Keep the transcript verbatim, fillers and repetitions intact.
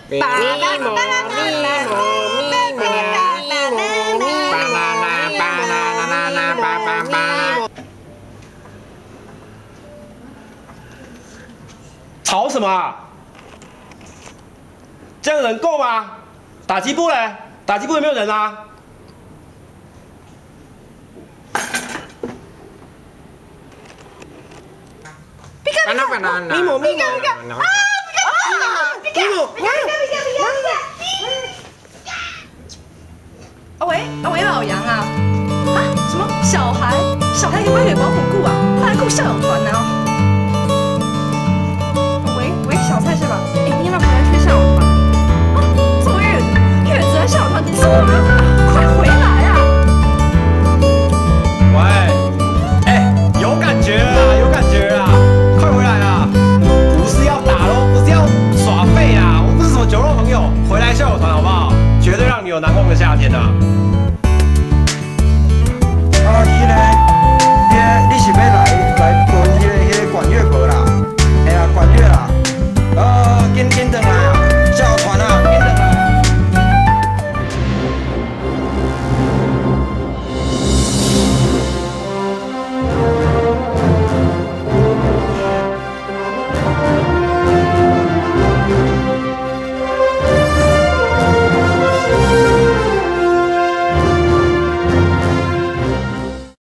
咪咪咪咪咪吵什么啊？这样人够吗？打击部嘞？打击部有没有人啊？ 咪咪咪咪咪咪咪啊！咪咪阿伟，阿伟老杨啊！啊，什么小孩？小孩可不可以给保姆顾啊？他还顾校友团呢。喂喂，小蔡是吧？哎，你要不要回来吹校友团？啊，坐月子，月子和校友团这么麻烦，快回来啊！ 喂，哎，有感觉了啦，有感觉了啦，快回来啦！不是要打咯，不是要耍废啊！我不是什么酒肉朋友，回来校友团好不好？绝对让你有难忘的夏天啊！